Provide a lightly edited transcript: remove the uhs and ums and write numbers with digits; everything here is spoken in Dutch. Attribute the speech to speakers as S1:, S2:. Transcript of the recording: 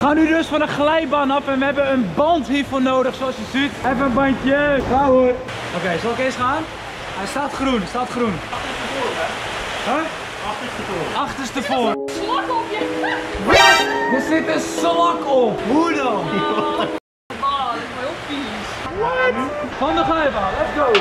S1: We gaan nu dus van de glijbaan af en we hebben een band hiervoor nodig, zoals je ziet. Even een bandje. Ga hoor. Oké, zal ik eens gaan? Hij staat groen, staat groen. Achterstevoor, hè? Huh? Achterstevoor. Achterstevoor.
S2: Slak op je.
S1: Wat? Er zit een slak op. Hoe dan?
S2: Oh, dat is wel heel vies.
S1: What? Van de glijbaan, let's go.